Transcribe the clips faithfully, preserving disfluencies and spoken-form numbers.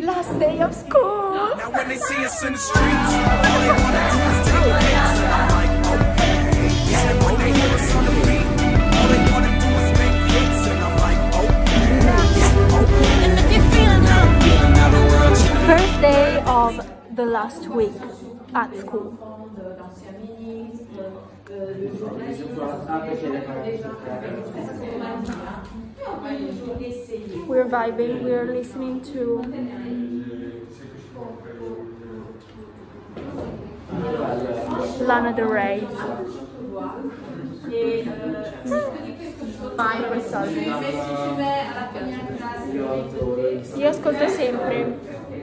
Last day of school. Now when they see us in the streets, all they wanna do is take pics, and I'm like, okay. Yeah, when they hear us on the beat, all they wanna do is make pics, and I'm like, okay. Yeah, okay. And if you're feeling how I'm feeling, now the world's first day of the last week at school. We're vibing, we're listening to Lana Del Rey. Io ascolto sempre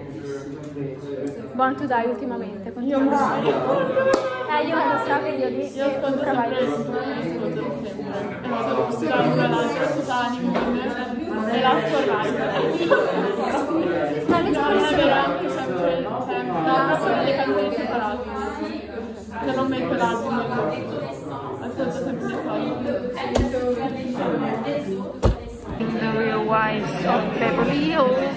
Born to Die ultimamente. Io mi Eh, io vado strada io lì. Io ascolto sempre. E la scorrata. Ma non è vero, anche sempre sono le canzoni separate. Se non metto l'album, ascolto sempre le cose. The Real Wives of Beverly Hills.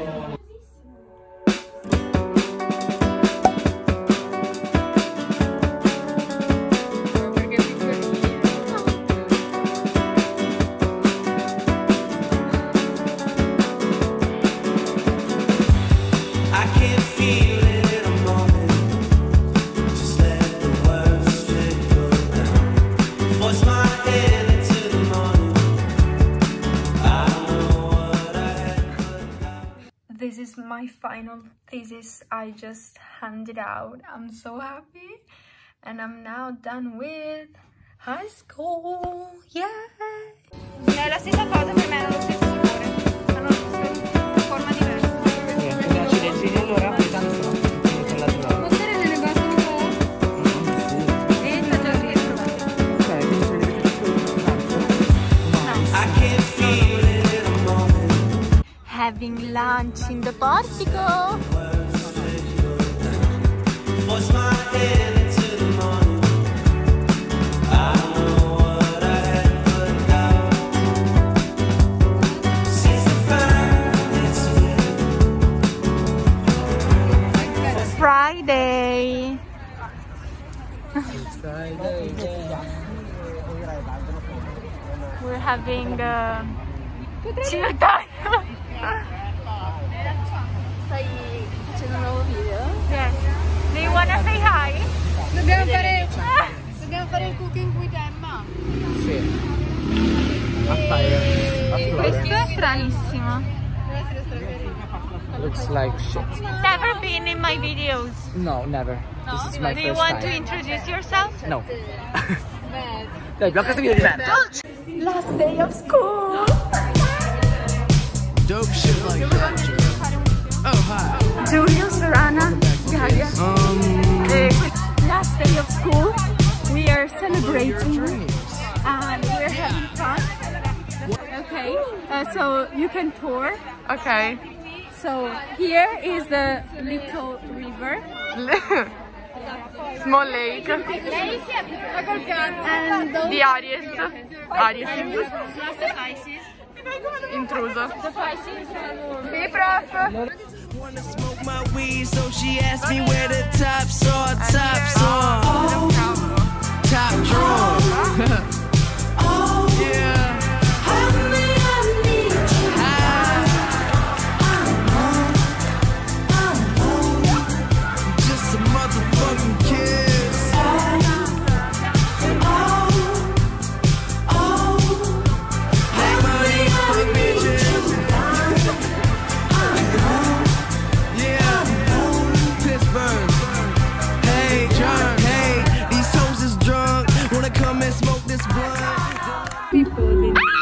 This is my final thesis. I just handed out. I'm so happy, and I'm now done with high school. Yeah. È la stessa cosa per me, è lo stesso sapore. Hanno una forma diversa. Sì, accidenti, allora pesano solo per la giornata. Mostrare delle basi un po'. E sta già dentro. Ok, quindi se le vedete solo having lunch in the portico. Friday. We're having uh, chill time. Stai facendo un nuovo video? Yes. Do you wanna say hi? Dobbiamo fare, dobbiamo fare il cooking with Emma. Sì. A fire. A questo è stranissimo. Looks like shit. Never been in my videos. No, never. No? This is my Do you first want time. to introduce yourself? No. Dai, blocca questo video di merda. Last day of school. dope shit like that. Oh, hi. Giulio, Sorana, Gaia. Um. Last day of school. We are celebrating and we're having fun. Okay, uh, so you can tour. Okay. So here is the little river. Small lake. And those Di Aries. Aries. Intruso. the Pisces. Sì, prof. Wanna smoke my weed, so she asked me where the tops are, tops are. Top drawer. Oh, yeah. Just a motherfucking kiss. Black money, fuck bitches. Yeah, Pittsburgh. Hey, John, hey, these hoes is drunk. Wanna come and smoke this blunt? People.